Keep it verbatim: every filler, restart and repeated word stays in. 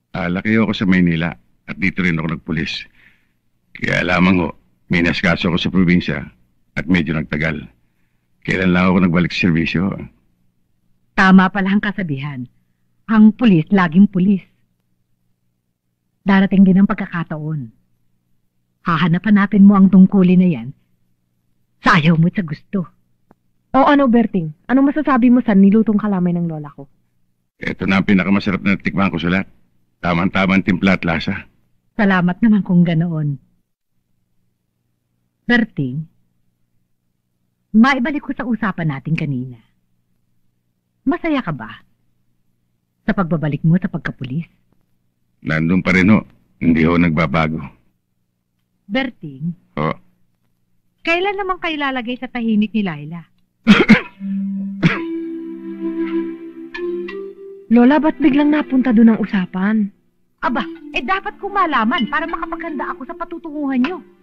Ah, laki ako sa Maynila at dito rin ako nagpulis. Kaya lamang ho, may naskaso ako sa probinsya at medyo nagtagal. Kailan lang ako nagbalik sa serbisyo. Tama pala ang kasabihan. Ang pulis, laging pulis. Darating din ang pagkakataon. Hahanapan natin mo ang tungkulin na yan. Sayaw mo sa gusto. O ano, Berting? Anong masasabi mo sa nilutong kalamay ng lola ko? Ito na ang pinakamasarap na natikman ko sa lahat. Tamang-tamang timpla at lasa. Salamat naman kung ganoon. Berting, maibalik ko sa usapan natin kanina. Masaya ka ba sa pagbabalik mo sa pagkapulis? Nandun pa rin ho. Hindi ho nagbabago. Berting, Ho. kailan naman kayo lalagay sa tahimik ni Laila? Lola, ba't biglang napunta doon ang usapan? Aba, eh dapat ko malaman para makapaghanda ako sa patutunguhan nyo.